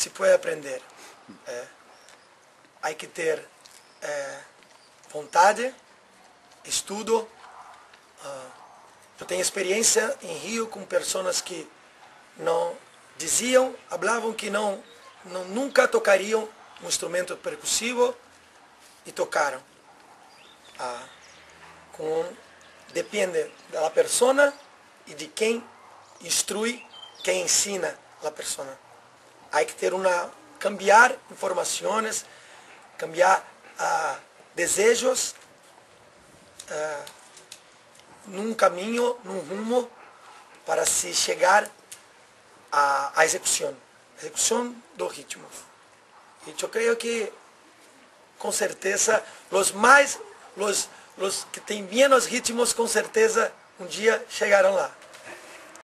se pode aprender. Há que ter vontade, estudo. Eu tenho experiência em Rio com pessoas que não falavam que nunca tocariam um instrumento percussivo e tocaram. Depende da pessoa e de quem instrui, quem ensina a pessoa. Há que ter cambiar informações, cambiar desejos num caminho, num rumo, para se chegar à execução do ritmo. E eu creio que, com certeza, os que têm menos ritmos, com certeza, um dia chegarão lá.